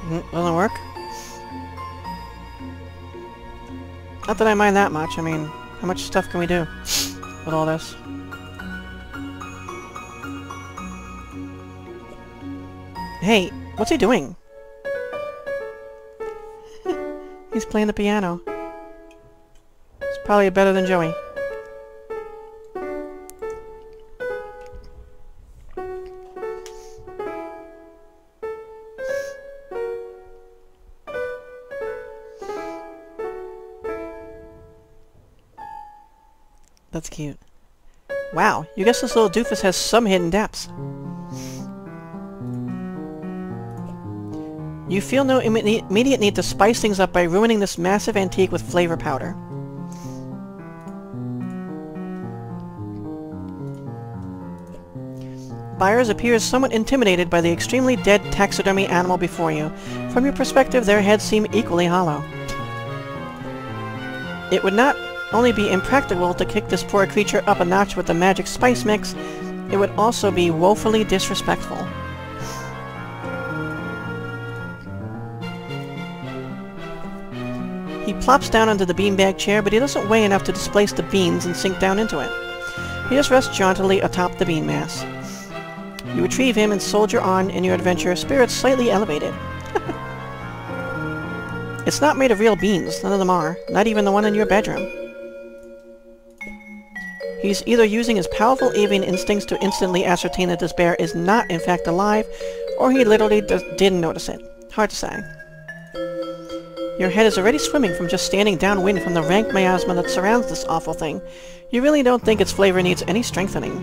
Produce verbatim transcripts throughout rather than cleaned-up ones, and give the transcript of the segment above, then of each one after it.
Mm, doesn't work? Not that I mind that much. I mean, how much stuff can we do with all this? Hey, what's he doing? He's playing the piano. It's probably better than Joey. That's cute. Wow, you guess this little doofus has some hidden depths. You feel no imme immediate need to spice things up by ruining this massive antique with flavor powder. Buyers appears somewhat intimidated by the extremely dead taxidermy animal before you. From your perspective, their heads seem equally hollow. It would not only be impractical to kick this poor creature up a notch with the magic spice mix, it would also be woefully disrespectful. He plops down onto the beanbag chair, but he doesn't weigh enough to displace the beans and sink down into it. He just rests jauntily atop the bean mass. You retrieve him and soldier on in your adventure, spirits slightly elevated. It's not made of real beans, none of them are, not even the one in your bedroom. He's either using his powerful avian instincts to instantly ascertain that this bear is not in fact alive, or he literally does, didn't notice it. Hard to say. Your head is already swimming from just standing downwind from the rank miasma that surrounds this awful thing. You really don't think its flavor needs any strengthening.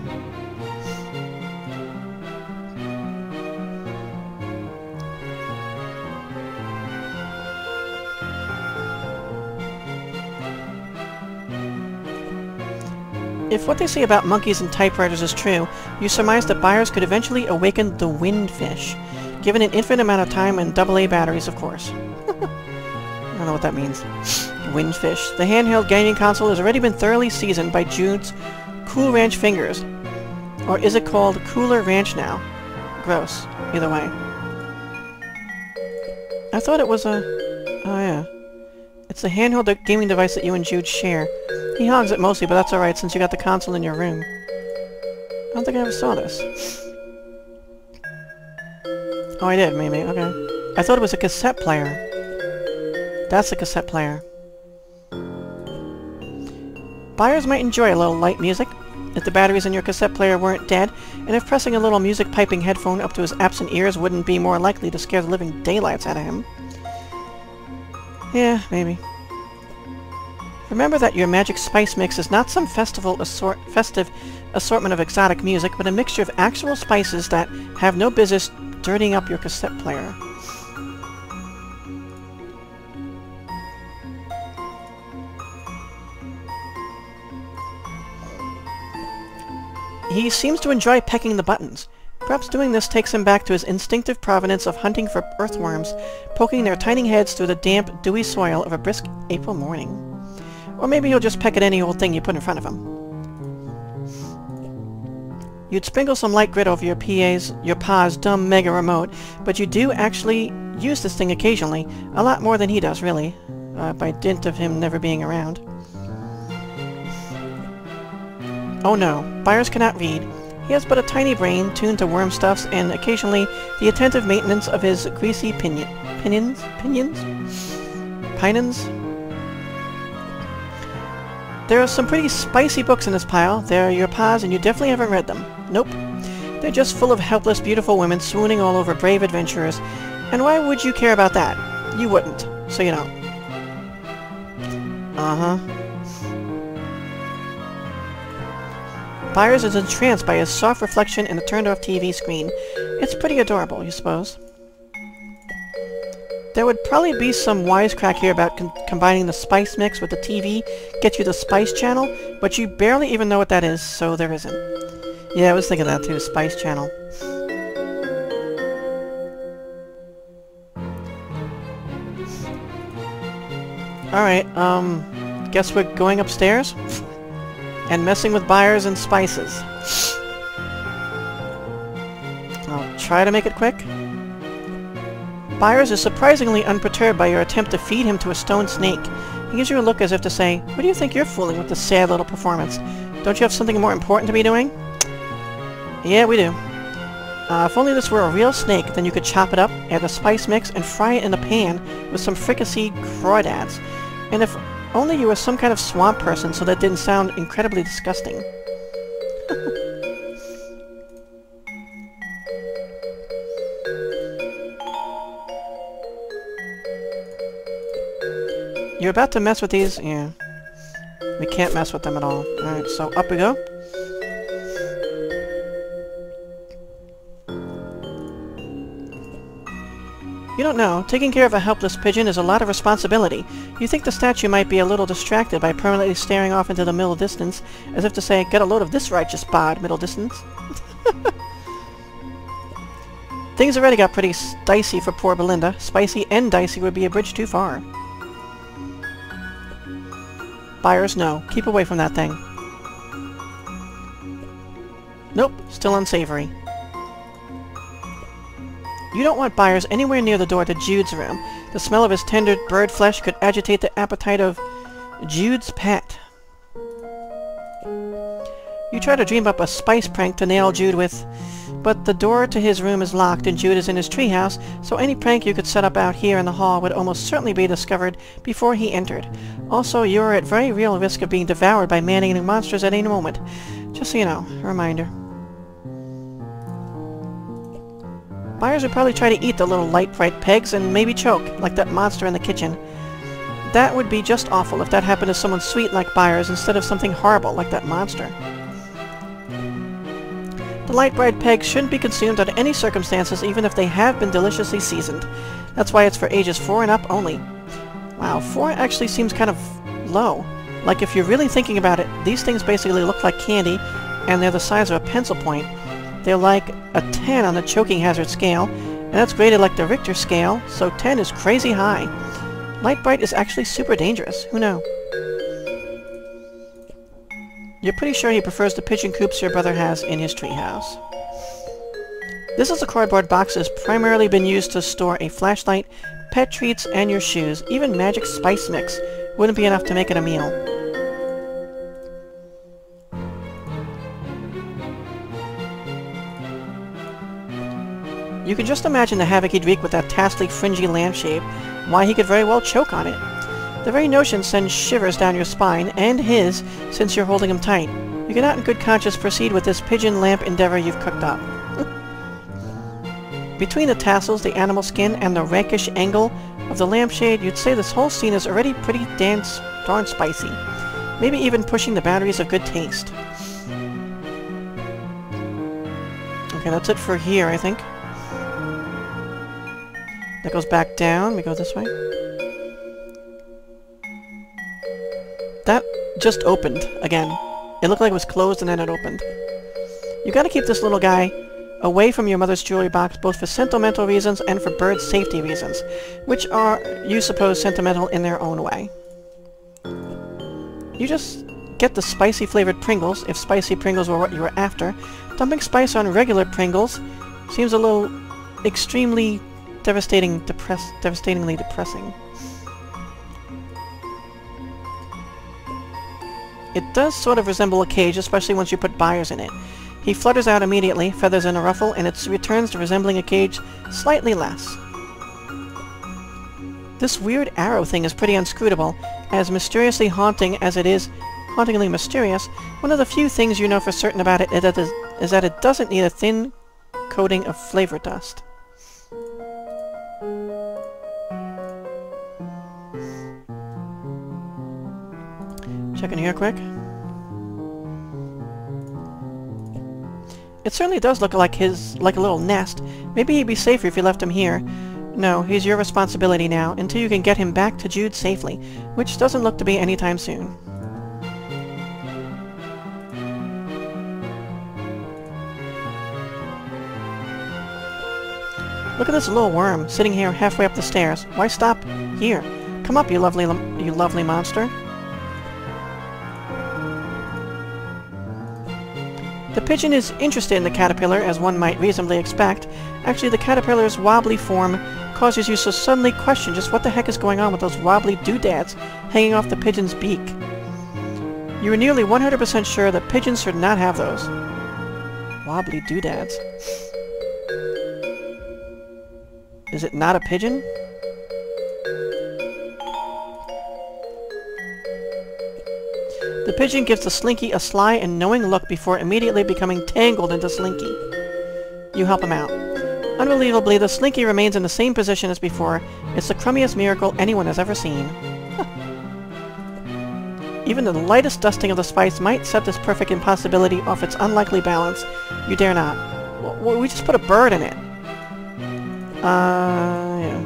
If what they say about monkeys and typewriters is true, you surmise that buyers could eventually awaken the windfish, given an infinite amount of time and double A batteries, of course. I don't know what that means. Windfish. The handheld gaming console has already been thoroughly seasoned by Jude's Cool Ranch fingers. Or is it called Cooler Ranch now? Gross. Either way. I thought it was a... Oh yeah. It's the handheld gaming device that you and Jude share. He hogs it mostly, but that's alright since you got the console in your room. I don't think I ever saw this. Oh, I did, maybe. Okay. I thought it was a cassette player. That's a cassette player. Buyers might enjoy a little light music, if the batteries in your cassette player weren't dead, and if pressing a little music piping headphone up to his absent ears wouldn't be more likely to scare the living daylights out of him. Yeah, maybe. Remember that your magic spice mix is not some festival assort festive assortment of exotic music, but a mixture of actual spices that have no business dirtying up your cassette player. He seems to enjoy pecking the buttons. Perhaps doing this takes him back to his instinctive provenance of hunting for earthworms, poking their tiny heads through the damp, dewy soil of a brisk April morning. Or maybe he'll just peck at any old thing you put in front of him. You'd sprinkle some light grit over your P A's, your pa's dumb mega remote, but you do actually use this thing occasionally, a lot more than he does, really, uh, by dint of him never being around. Oh no, Byers cannot read. He has but a tiny brain, tuned to worm stuffs, and occasionally the attentive maintenance of his greasy pinion... pinions? Pinions? Pinons? There are some pretty spicy books in this pile. They're your pa's, and you definitely haven't read them. Nope. They're just full of helpless, beautiful women swooning all over brave adventurers. And why would you care about that? You wouldn't, so you don't. Uh-huh. Byers is entranced by his soft reflection in the turned-off T V screen. It's pretty adorable, you suppose. There would probably be some wisecrack here about con combining the spice mix with the T V, get you the spice channel, but you barely even know what that is, so there isn't. Yeah, I was thinking that too, spice channel. Alright, um, guess we're going upstairs? And messing with Byers and spices. I'll try to make it quick. Byers is surprisingly unperturbed by your attempt to feed him to a stone snake. He gives you a look as if to say, "What do you think you're fooling with this sad little performance? Don't you have something more important to be doing?" "Yeah, we do. Uh, if only this were a real snake, then you could chop it up, add a spice mix, and fry it in a pan with some fricasseed crawdads. And if only you were some kind of swamp person, so that didn't sound incredibly disgusting." You're about to mess with these? Yeah. We can't mess with them at all. Alright, so up we go. You don't know. Taking care of a helpless pigeon is a lot of responsibility. You think the statue might be a little distracted by permanently staring off into the middle distance, as if to say, "Get a load of this righteous bod, middle distance." Things already got pretty dicey for poor Belinda. Spicy and dicey would be a bridge too far. Byers, no. Keep away from that thing. Nope, still unsavory. You don't want Byers anywhere near the door to Jude's room. The smell of his tender bird flesh could agitate the appetite of Jude's pet. You try to dream up a spice prank to nail Jude with, but the door to his room is locked and Jude is in his treehouse, so any prank you could set up out here in the hall would almost certainly be discovered before he entered. Also, you are at very real risk of being devoured by man-eating monsters at any moment. Just so you know, a reminder. Byers would probably try to eat the little light bright pegs and maybe choke, like that monster in the kitchen. That would be just awful if that happened to someone sweet like Byers instead of something horrible like that monster. The light bright pegs shouldn't be consumed under any circumstances, even if they have been deliciously seasoned. That's why it's for ages four and up only. Wow, four actually seems kind of low. Like, if you're really thinking about it, these things basically look like candy, and they're the size of a pencil point. They're like a ten on the choking hazard scale, and that's graded like the Richter scale, so ten is crazy high. Light bright is actually super dangerous. Who knew? You're pretty sure he prefers the pigeon coops your brother has in his treehouse. This is a cardboard box that has primarily been used to store a flashlight, pet treats, and your shoes. Even magic spice mix wouldn't be enough to make it a meal. You can just imagine the havoc he'd wreak with that tasty, fringy lampshade. Why, he could very well choke on it. The very notion sends shivers down your spine, and his, since you're holding him tight. You cannot in good conscience proceed with this pigeon lamp endeavor you've cooked up. Between the tassels, the animal skin, and the rakish angle of the lampshade, you'd say this whole scene is already pretty damn darn spicy. Maybe even pushing the boundaries of good taste. Okay, that's it for here, I think. That goes back down. We go this way. That just opened again. It looked like it was closed and then it opened. You gotta keep this little guy away from your mother's jewelry box, both for sentimental reasons and for bird safety reasons, which are, you suppose, sentimental in their own way. You just get the spicy flavored Pringles, if spicy Pringles were what you were after. Dumping spice on regular Pringles seems a little extremely devastating, depress devastatingly depressing. It does sort of resemble a cage, especially once you put Byers in it. He flutters out immediately, feathers in a ruffle, and it returns to resembling a cage slightly less. This weird arrow thing is pretty inscrutable. As mysteriously haunting as it is hauntingly mysterious, one of the few things you know for certain about it is that, is that it doesn't need a thin coating of flavor dust. Checking here quick. It certainly does look like his, like a little nest. Maybe he'd be safer if you left him here. No, he's your responsibility now, until you can get him back to Jude safely, which doesn't look to be anytime soon. Look at this little worm, sitting here halfway up the stairs. Why stop here? Come up, you lovely, you lovely monster. The pigeon is interested in the caterpillar, as one might reasonably expect. Actually, the caterpillar's wobbly form causes you to suddenly question just what the heck is going on with those wobbly doodads hanging off the pigeon's beak. You were nearly one hundred percent sure that pigeons should not have those. Wobbly doodads. Is it not a pigeon? The pigeon gives the Slinky a sly and knowing look before immediately becoming tangled into Slinky. You help him out. Unbelievably, the Slinky remains in the same position as before. It's the crummiest miracle anyone has ever seen. Even the lightest dusting of the spice might set this perfect impossibility off its unlikely balance. You dare not. W we just put a bird in it. Uh, yeah.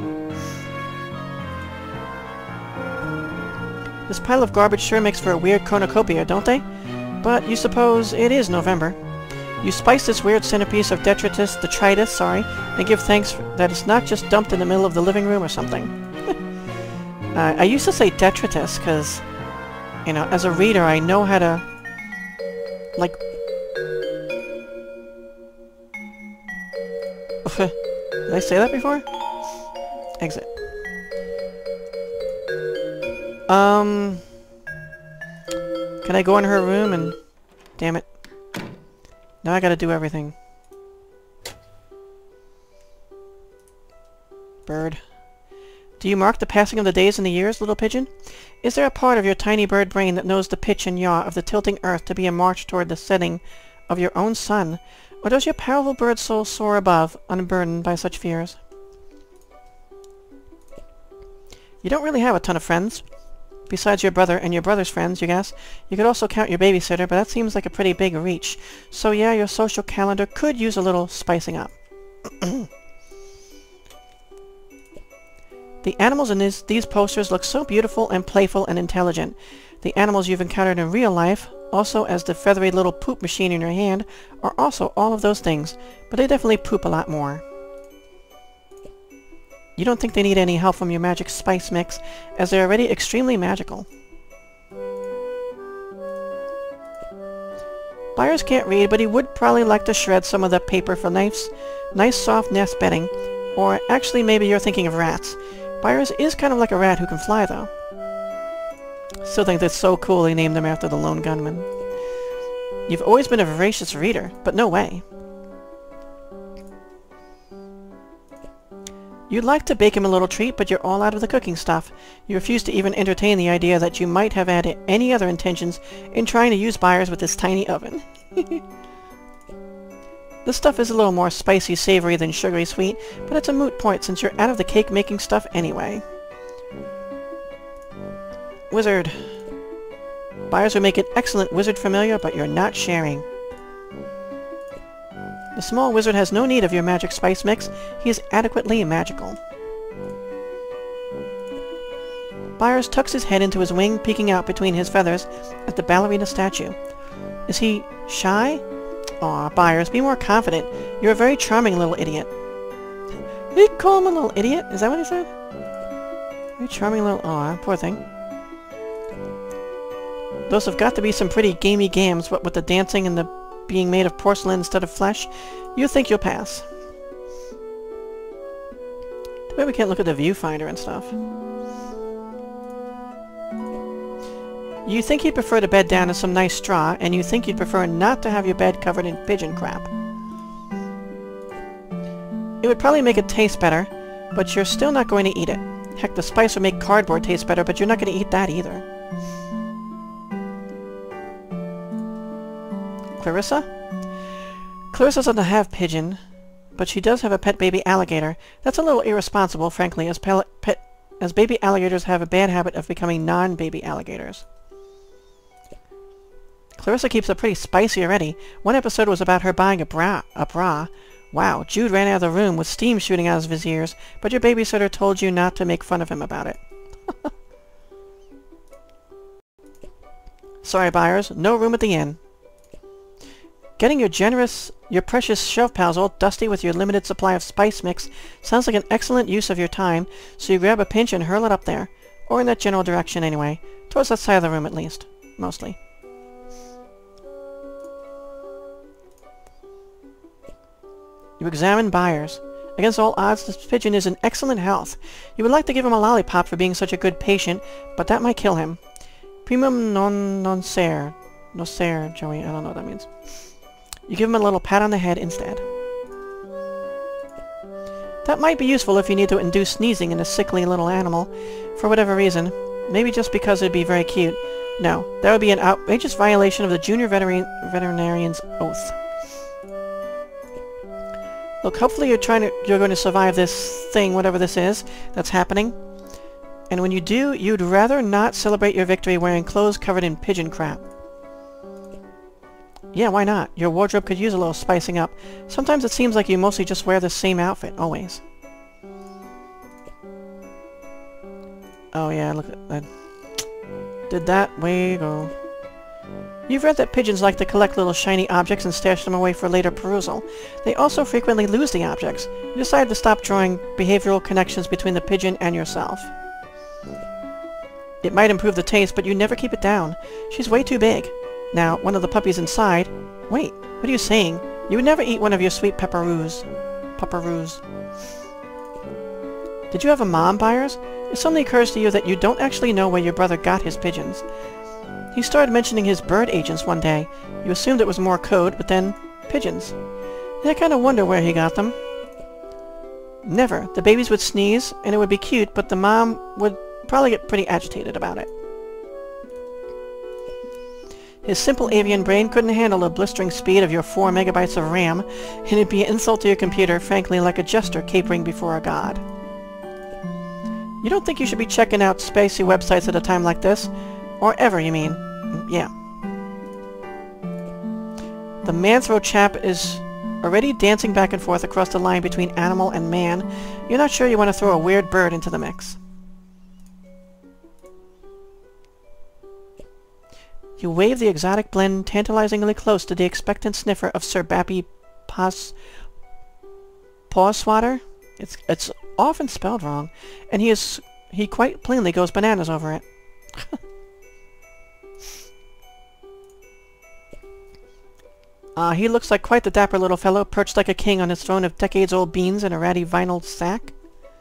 This pile of garbage sure makes for a weird cornucopia, don't they? But you suppose it is November. You spice this weird centerpiece of detritus, detritus, sorry, and give thanks that it's not just dumped in the middle of the living room or something. uh, I used to say detritus because, you know, as a reader I know how to, like... Did I say that before? Exit. Um... Can I go in her room and... Damn it. Now I gotta do everything. Bird. Do you mark the passing of the days and the years, little pigeon? Is there a part of your tiny bird brain that knows the pitch and yaw of the tilting earth to be a march toward the setting of your own sun? Or does your powerful bird soul soar above, unburdened by such fears? You don't really have a ton of friends. Besides your brother and your brother's friends, you guess. You could also count your babysitter, but that seems like a pretty big reach. So yeah, your social calendar could use a little spicing up. The animals in these, these posters look so beautiful and playful and intelligent. The animals you've encountered in real life, also as the feathery little poop machine in your hand, are also all of those things, but they definitely poop a lot more. You don't think they need any help from your magic spice mix, as they're already extremely magical. Byers can't read, but he would probably like to shred some of the paper for nice, nice soft nest bedding. Or actually, maybe you're thinking of rats. Byers is kind of like a rat who can fly, though. Still think that's so cool they named him after the lone gunman. You've always been a voracious reader, but no way. You'd like to bake him a little treat, but you're all out of the cooking stuff. You refuse to even entertain the idea that you might have had any other intentions in trying to use Byers with this tiny oven. This stuff is a little more spicy savory than sugary sweet, but it's a moot point since you're out of the cake-making stuff anyway. Wizard. Byers would make an excellent wizard familiar, but you're not sharing. The small wizard has no need of your magic spice mix. He is adequately magical. Byers tucks his head into his wing, peeking out between his feathers at the ballerina statue. Is he shy? Aw, Byers, be more confident. You're a very charming little idiot. Did he call him a little idiot? Is that what he said? Very charming little... Aw, poor thing. Those have got to be some pretty gamey games, what with the dancing and the being made of porcelain instead of flesh. You think you'll pass. Too bad we can't look at the viewfinder and stuff. You think you'd prefer to bed down in some nice straw, and you think you'd prefer not to have your bed covered in pigeon crap. It would probably make it taste better, but you're still not going to eat it. Heck, the spice would make cardboard taste better, but you're not going to eat that either. Clarissa? Clarissa doesn't have pigeon, but she does have a pet baby alligator. That's a little irresponsible, frankly, as, pet, as baby alligators have a bad habit of becoming non-baby alligators. Clarissa keeps it pretty spicy already. One episode was about her buying a bra. A bra. Wow, Jude ran out of the room with steam shooting out of his ears, but your babysitter told you not to make fun of him about it. Sorry, Byers, no room at the inn. Getting your generous, your precious shelf pals all dusty with your limited supply of spice mix sounds like an excellent use of your time, so you grab a pinch and hurl it up there. Or in that general direction anyway. Towards that side of the room at least. Mostly. You examine Byers. Against all odds, this pigeon is in excellent health. You would like to give him a lollipop for being such a good patient, but that might kill him. Primum non nocere. Nocere, Joey. I don't know what that means. You give him a little pat on the head instead. That might be useful if you need to induce sneezing in a sickly little animal, for whatever reason. Maybe just because it'd be very cute. No, that would be an outrageous violation of the junior veterin veterinarian's oath. Look, hopefully you're trying to you're going to survive this thing, whatever this is, that's happening. And when you do, you'd rather not celebrate your victory wearing clothes covered in pigeon crap. Yeah, why not? Your wardrobe could use a little spicing up. Sometimes it seems like you mostly just wear the same outfit, always. Oh yeah, look at that. Did that way go. You've read that pigeons like to collect little shiny objects and stash them away for later perusal. They also frequently lose the objects. You decide to stop drawing behavioral connections between the pigeon and yourself. It might improve the taste, but you never keep it down. She's way too big. Now, one of the puppies inside... Wait, what are you saying? You would never eat one of your sweet pepperoos. Pepperoos. Did you have a mom, Byers? It suddenly occurs to you that you don't actually know where your brother got his pigeons. He started mentioning his bird agents one day. You assumed it was more code, but then... pigeons. I kind of wonder where he got them. Never. The babies would sneeze, and it would be cute, but the mom would probably get pretty agitated about it. His simple avian brain couldn't handle the blistering speed of your four megabytes of RAM, and it'd be an insult to your computer, frankly like a jester capering before a god. You don't think you should be checking out spacey websites at a time like this? Or ever, you mean? Yeah. The Manthrow chap is already dancing back and forth across the line between animal and man. You're not sure you want to throw a weird bird into the mix. You wave the exotic blend tantalizingly close to the expectant sniffer of Sir Bappy Pos... Pawswater? It's, it's often spelled wrong, and he is... he quite plainly goes bananas over it. Ah, uh, he looks like quite the dapper little fellow, perched like a king on his throne of decades-old beans in a ratty vinyl sack.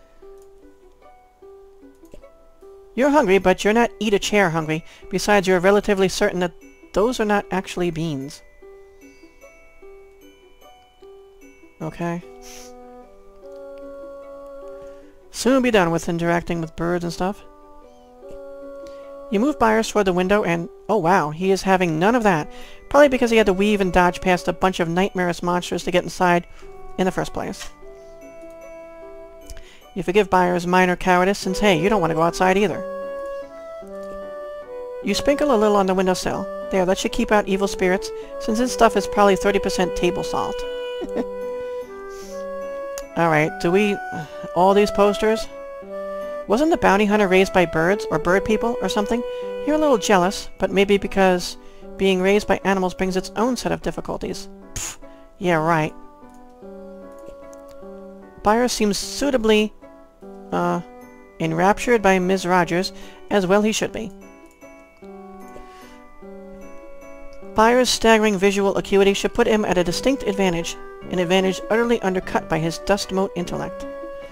You're hungry, but you're not eat-a-chair hungry. Besides, you're relatively certain that those are not actually beans. Okay. Soon we'll be done with interacting with birds and stuff. You move Byers toward the window and... oh wow, he is having none of that. Probably because he had to weave and dodge past a bunch of nightmarish monsters to get inside in the first place. You forgive Byers' minor cowardice since, hey, you don't want to go outside either. You sprinkle a little on the windowsill. There, that should keep out evil spirits, since this stuff is probably thirty percent table salt. Alright, do we... all these posters? Wasn't the bounty hunter raised by birds, or bird people, or something? You're a little jealous, but maybe because being raised by animals brings its own set of difficulties. Pfft, yeah, right. Byers seems suitably, uh, enraptured by Miz Rogers, as well he should be. Byers' staggering visual acuity should put him at a distinct advantage, an advantage utterly undercut by his dust-mote intellect.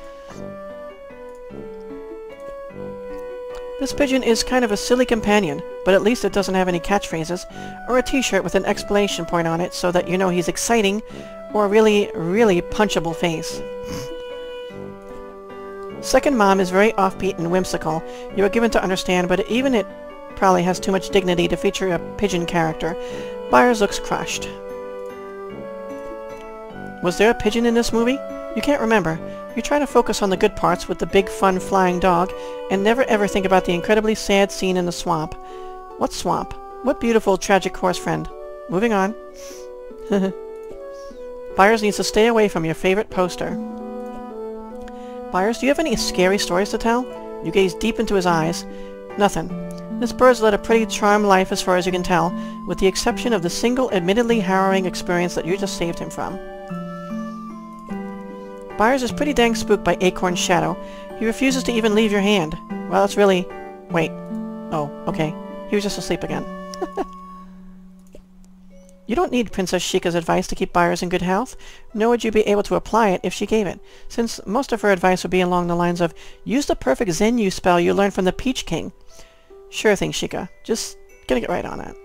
This pigeon is kind of a silly companion, but at least it doesn't have any catchphrases, or a t-shirt with an exclamation point on it so that you know he's exciting, or a really, really punchable face. Second Mom is very offbeat and whimsical, you are given to understand, but even it probably has too much dignity to feature a pigeon character. Byers looks crushed. Was there a pigeon in this movie? You can't remember. You try to focus on the good parts with the big fun flying dog, and never ever think about the incredibly sad scene in the swamp. What swamp? What beautiful, tragic horse friend. Moving on. Byers needs to stay away from your favorite poster. Byers, do you have any scary stories to tell? You gaze deep into his eyes. Nothing. This bird's led a pretty charmed life as far as you can tell, with the exception of the single admittedly harrowing experience that you just saved him from. Byers is pretty dang spooked by Acorn's shadow. He refuses to even leave your hand. Well, it's really... wait. Oh, okay. He was just asleep again. You don't need Princess Sheikah's advice to keep buyers in good health, nor would you be able to apply it if she gave it, since most of her advice would be along the lines of, use the perfect Zenyu spell you learned from the Peach King. Sure thing, Sheikah. Just gonna get right on it.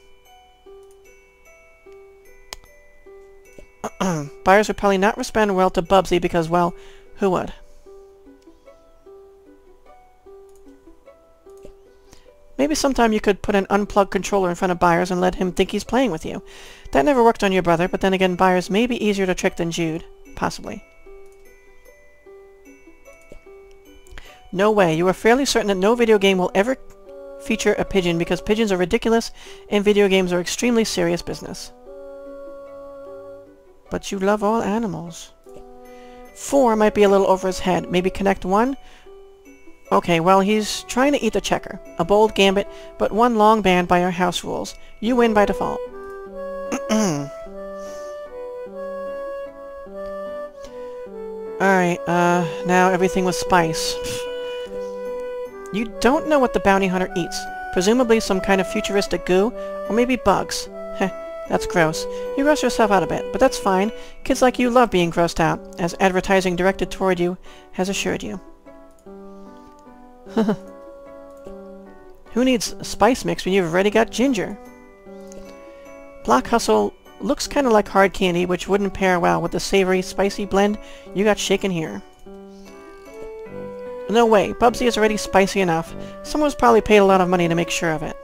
Buyers would probably not respond well to Bubsy because, well, who would? Maybe sometime you could put an unplugged controller in front of Buyers and let him think he's playing with you. That never worked on your brother, but then again, Buyers may be easier to trick than Jude. Possibly. No way. You are fairly certain that no video game will ever feature a pigeon because pigeons are ridiculous and video games are extremely serious business. But you love all animals. Four might be a little over his head. Maybe connect one? Okay, well, he's trying to eat the checker. A bold gambit, but one long ban by our house rules. You win by default. Alright, uh, now everything with spice. You don't know what the bounty hunter eats. Presumably some kind of futuristic goo, or maybe bugs. Heh, that's gross. You gross yourself out a bit, but that's fine. Kids like you love being grossed out, as advertising directed toward you has assured you. Who needs spice mix when you've already got ginger? Block Hustle looks kind of like hard candy, which wouldn't pair well with the savory, spicy blend you got shaken here. No way, Bubsy is already spicy enough. Someone's probably paid a lot of money to make sure of it.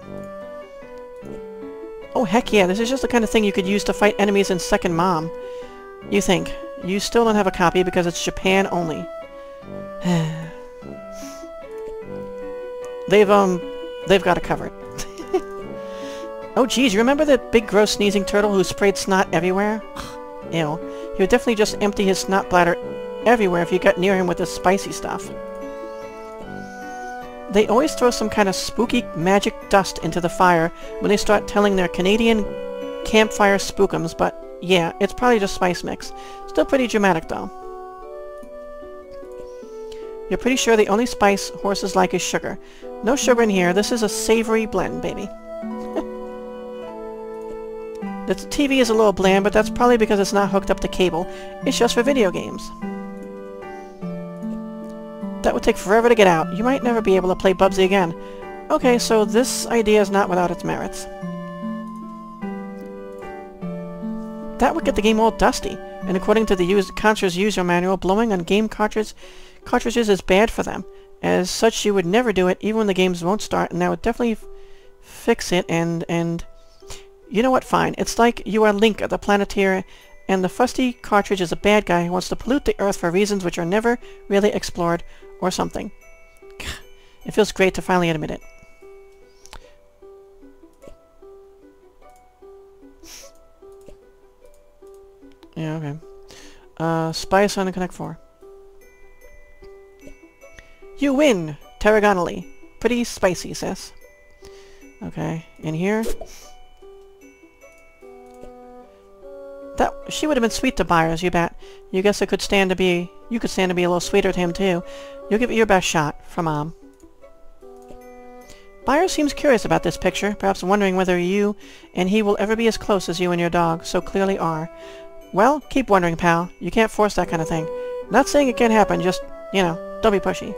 Oh heck yeah, this is just the kind of thing you could use to fight enemies in Second Mom. You think. You still don't have a copy because it's Japan only. They've, um, they've got it covered. Oh geez, you remember that big gross sneezing turtle who sprayed snot everywhere? Ew. He would definitely just empty his snot bladder everywhere if you got near him with this spicy stuff. They always throw some kind of spooky magic dust into the fire when they start telling their Canadian campfire spookums, but yeah, it's probably just spice mix. Still pretty dramatic though. You're pretty sure the only spice horses like is sugar. No sugar in here. This is a savory blend, baby. The T V is a little bland, but that's probably because it's not hooked up to cable. It's just for video games. That would take forever to get out. You might never be able to play Bubsy again. Okay, so this idea is not without its merits. That would get the game all dusty, and according to the use Contra's user manual, blowing on game cartridges cartridges is bad for them. As such, you would never do it, even when the games won't start, and that would definitely f fix it, and, and... You know what, fine. It's like you are Link at the Planeteer, and the fusty cartridge is a bad guy who wants to pollute the Earth for reasons which are never really explored, or something. It feels great to finally admit it. Yeah, okay. Uh, Spice on Connect four. You win! Tarragonally. Pretty spicy, sis. Okay, in here. That she would have been sweet to Buyers, you bet. You guess it could stand to be you could stand to be a little sweeter to him too. You'll give it your best shot, from Mom. Buyers seems curious about this picture, perhaps wondering whether you and he will ever be as close as you and your dog so clearly are. Well, keep wondering, pal. You can't force that kind of thing. Not saying it can't happen, just, you know, don't be pushy.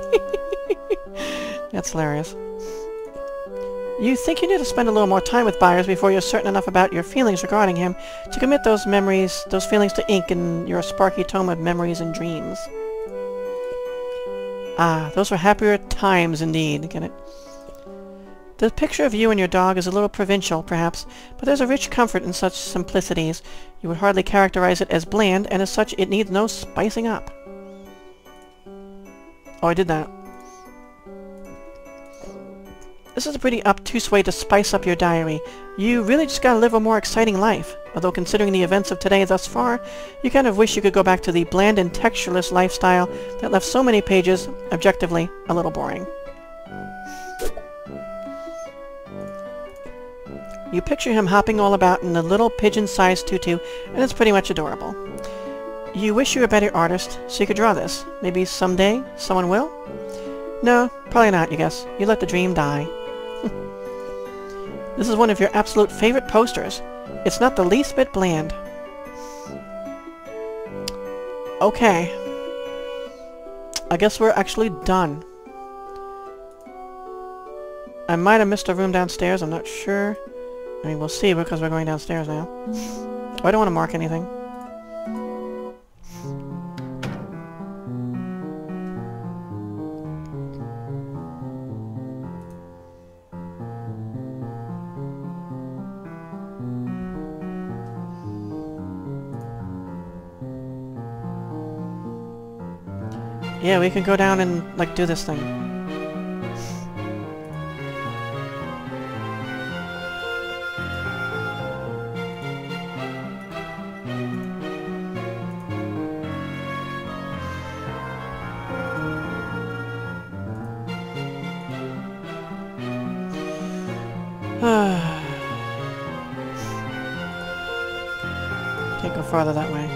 That's hilarious. You think you need to spend a little more time with Buyers before you're certain enough about your feelings regarding him to commit those memories, those feelings to ink in your sparky tome of memories and dreams. Ah, those were happier times indeed, get it? The picture of you and your dog is a little provincial, perhaps, but there's a rich comfort in such simplicities. You would hardly characterize it as bland, and as such it needs no spicing up. Oh, I did that. This is a pretty obtuse way to spice up your diary. You really just gotta live a more exciting life. Although considering the events of today thus far, you kind of wish you could go back to the bland and textureless lifestyle that left so many pages, objectively, a little boring. You picture him hopping all about in a little pigeon-sized tutu, and it's pretty much adorable. You wish you were a better artist, so you could draw this. Maybe someday someone will? No, probably not, you guess. You let the dream die. This is one of your absolute favorite posters. It's not the least bit bland. Okay. I guess we're actually done. I might have missed a room downstairs, I'm not sure. I mean, we'll see because we're going downstairs now. Oh, I don't want to mark anything. Yeah, we can go down and, like, do this thing. Can't go farther that way.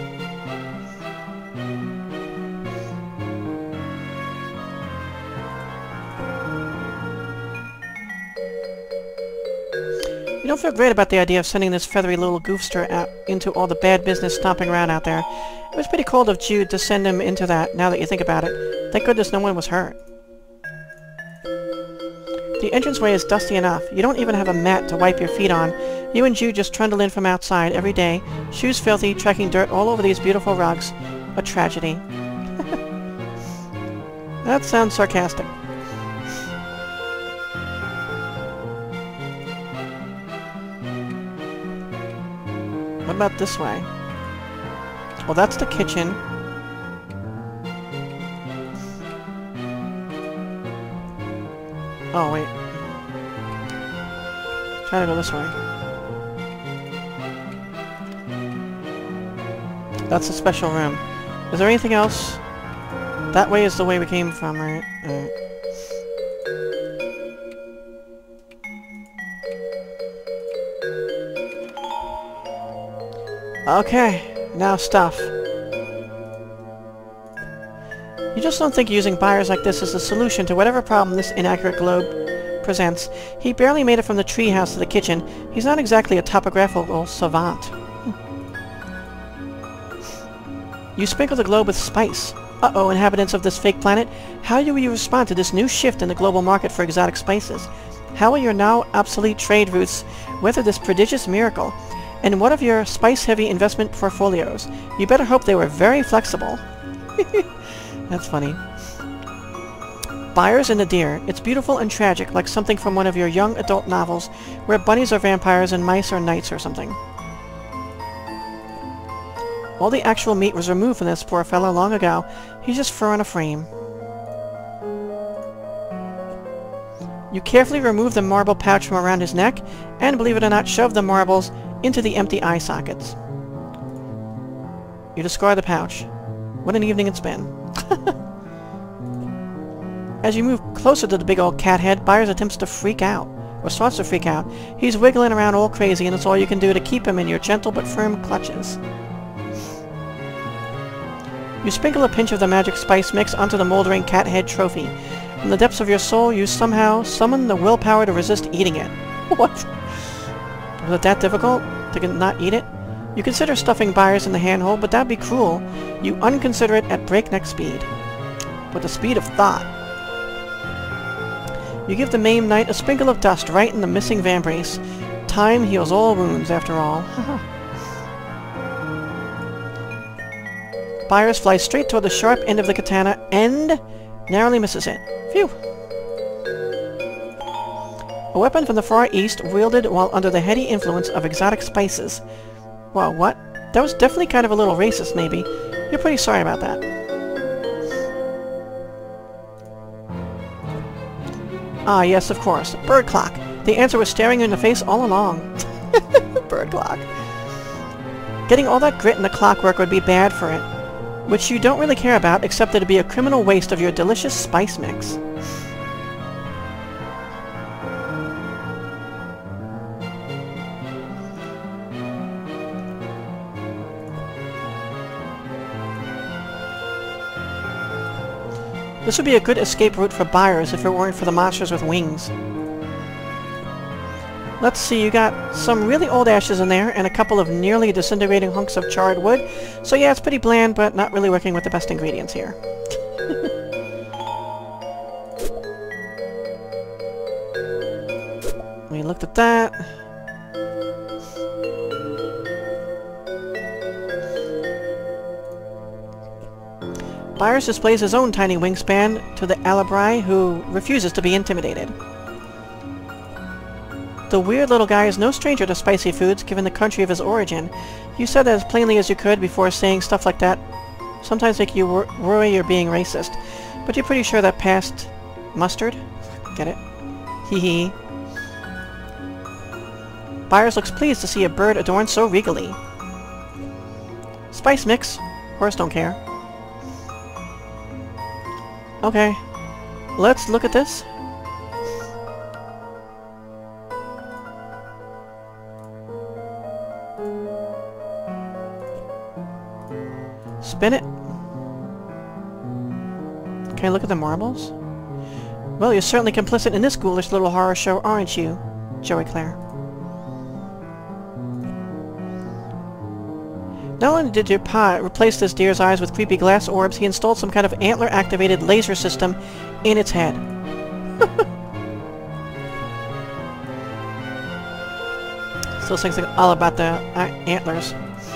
You don't feel great about the idea of sending this feathery little goofster out into all the bad business stomping around out there. It was pretty cold of Jude to send him into that, now that you think about it. Thank goodness no one was hurt. The entranceway is dusty enough. You don't even have a mat to wipe your feet on. You and Jude just trundle in from outside every day, shoes filthy, tracking dirt all over these beautiful rugs. A tragedy. That sounds sarcastic. What about this way? Well, that's the kitchen. Oh, wait. Try to go this way. That's a special room. Is there anything else? That way is the way we came from, right? Alright. Okay, now stuff. You just don't think using buyers like this is the solution to whatever problem this inaccurate globe presents. He barely made it from the treehouse to the kitchen. He's not exactly a topographical savant. You sprinkle the globe with spice. Uh-oh, inhabitants of this fake planet. How will you respond to this new shift in the global market for exotic spices? How will your now obsolete trade routes weather this prodigious miracle? And what of your spice-heavy investment portfolios? You better hope they were very flexible. That's funny. Buyers and the Deer. It's beautiful and tragic, like something from one of your young adult novels, where bunnies are vampires and mice are knights or something. All the actual meat was removed from this poor fellow long ago. He's just fur on a frame. You carefully remove the marble pouch from around his neck, and believe it or not, shove the marbles into the empty eye sockets. You discard the pouch. What an evening it's been. As you move closer to the big old cat head, Byers attempts to freak out, or starts to freak out. He's wiggling around all crazy, and it's all you can do to keep him in your gentle but firm clutches. You sprinkle a pinch of the magic spice mix onto the moldering cat head trophy. From the depths of your soul, you somehow summon the willpower to resist eating it. What? Was it that difficult to not eat it? You consider stuffing Byers in the handhold, but that'd be cruel. You unconsider it at breakneck speed. With the speed of thought. You give the maimed knight a sprinkle of dust right in the missing vambrace. Time heals all wounds, after all. Byers flies straight toward the sharp end of the katana and narrowly misses it. Phew! A weapon from the Far East wielded while under the heady influence of exotic spices. Well, what? That was definitely kind of a little racist, maybe. You're pretty sorry about that. Ah, yes, of course. Bird clock. The answer was staring you in the face all along. Bird clock. Getting all that grit in the clockwork would be bad for it. Which you don't really care about, except that it'd be a criminal waste of your delicious spice mix. This would be a good escape route for Byers if it weren't for the monsters with wings. Let's see, you got some really old ashes in there, and a couple of nearly disintegrating hunks of charred wood. So yeah, it's pretty bland, but not really working with the best ingredients here. We looked at that. Byers displays his own tiny wingspan to the Alabrai, who refuses to be intimidated. The weird little guy is no stranger to spicy foods, given the country of his origin. You said that as plainly as you could before saying stuff like that. Sometimes make you wor worry you're being racist. But you're pretty sure that passed mustard? Get it? Hee hee. Byers looks pleased to see a bird adorned so regally. Spice mix. Horse don't care. Okay. Let's look at this. Spin it. Can I look at the marbles? Well, you're certainly complicit in this ghoulish little horror show, aren't you, Joey Claire? Not only did your pa replace this deer's eyes with creepy glass orbs, he installed some kind of antler-activated laser system in its head. So those things are all about the uh, antlers.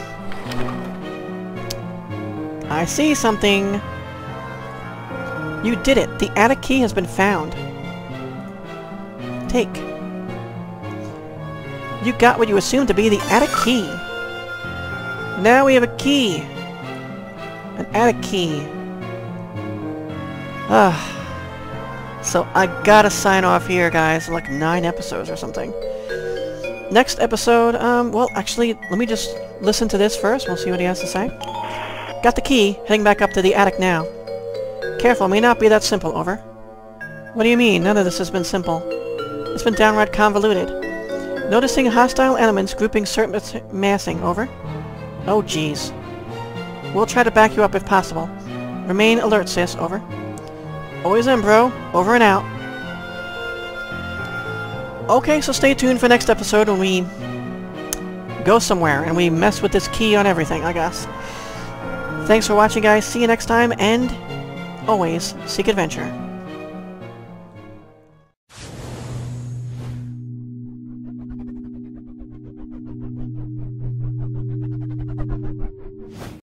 I see something! You did it! The attic key has been found. Take. You got what you assumed to be the attic key. Now we have a key! An attic key. Ah. So I gotta sign off here, guys. Like nine episodes or something. Next episode, um, well, actually, let me just listen to this first. We'll see what he has to say. Got the key. Heading back up to the attic now. Careful, it may not be that simple. Over. What do you mean? None of this has been simple. It's been downright convoluted. Noticing hostile elements grouping certain massing. Over. Oh, jeez. We'll try to back you up if possible. Remain alert, sis. Over. Always in, bro. Over and out. Okay, so stay tuned for next episode when we go somewhere and we mess with this key on everything, I guess. Thanks for watching, guys. See you next time, and always seek adventure.